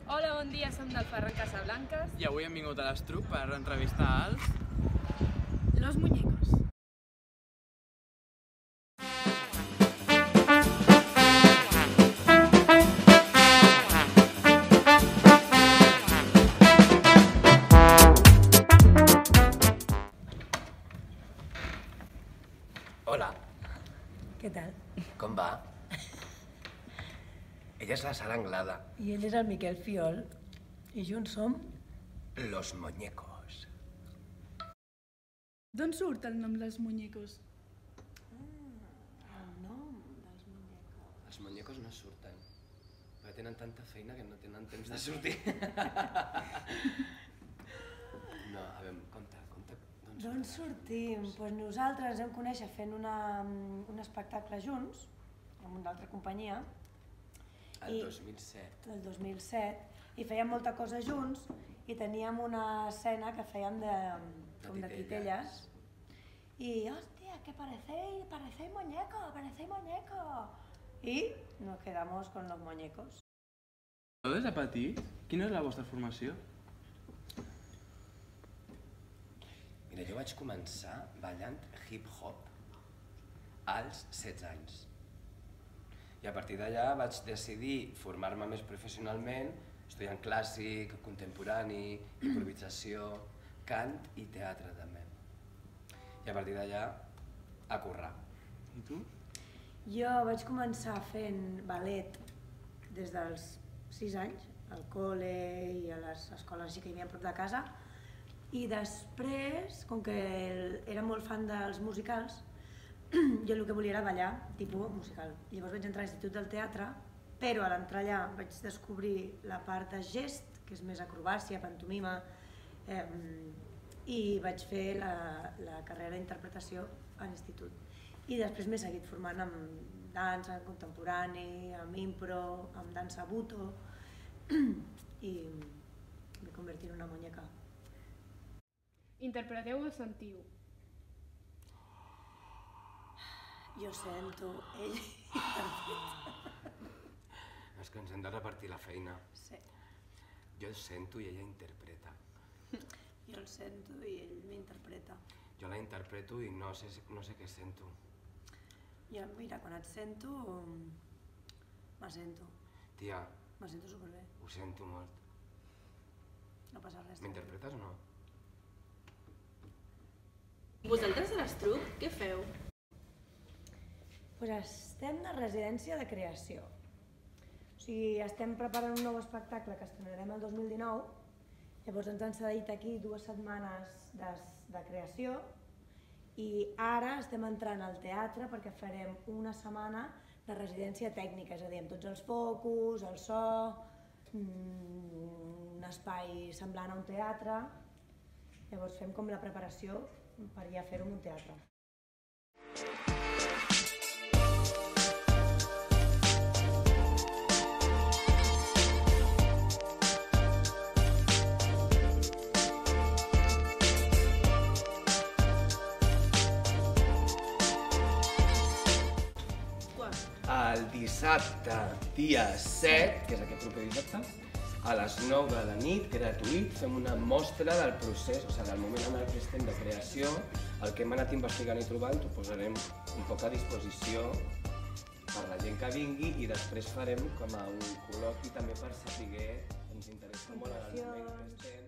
Hola, bon dia, som del Ferran Casablanques. I avui hem vingut a l'Estruc per entrevistar als... Los Muñecos. Hola, Què tal? com va? Ella és la Sara Anglada. I ell és el Miquel Fiol. I junts som... Los Muñecos. D'on surt el nom dels Muñecos? El nom dels muñecos... Els Muñecos no surten, perquè tenen tanta feina que no tenen temps de sortir. No, a veure, conta, D'on sortim? Doncs nosaltres ens vam conèixer fent un espectacle junts, amb una altra companyia. El 2007. El 2007. I fèiem molta cosa junts i teníem una escena que fèiem de titelles. I, hòstia, que parecéis muñeco. I nos quedamos con los muñecos. Des de petit, quina és la vostra formació? Mira, jo vaig començar ballant hip-hop als 16 anys. I a partir d'allà vaig decidir formar-me més professionalment, estudiant clàssic, contemporani, improvisació, cant i teatre també. I a partir d'allà, a currar. I tu? Jo vaig començar fent ballet des dels 6 anys, al col·le i a les escoles que hi havia a prop de casa, i després, com que era molt fan dels musicals, jo el que volia era ballar, tipus musical. Llavors vaig entrar a l'Institut del Teatre, però a l'entrar allà vaig descobrir la part de gest, que és més acrobàcia, pantomima, i vaig fer la carrera d'interpretació a l'institut. I després m'he seguit formant amb dansa contemporani, amb impro, amb dansa buto, i m'he convertit en una muñeca. Interpreteu o sentiu? Jo sento, ell interpreta. És que ens hem de repartir la feina. Sí. Jo sento i ella interpreta. Jo el sento i ell m'interpreta. Jo la interpreto i no sé què sento. Jo, mira, quan et sento, m'assento. Tia, M'assento superbé. ho sento molt. No passa res. M'interpretes o no? Vosaltres a l'Estruc, què feu? Doncs estem de residència de creació. O sigui, estem preparant un nou espectacle que estrenarem el 2019. Llavors ens han cedit aquí 2 setmanes de creació i ara estem entrant al teatre perquè farem una setmana de residència tècnica, és a dir, amb tots els focus, el so, un espai semblant a un teatre. Llavors fem com la preparació per ja fer-ho en un teatre. El dissabte, dia 7, que és aquest proper dissabte, a les 9 de la nit, gratuït, fem una mostra del procés, o sigui, del moment en el que estem de creació, el que hem anat investigant i trobant, ho posarem un poc a disposició per la gent que vingui i després farem com a un col·loqui també per saber, ens interessa molt en el moment que estem.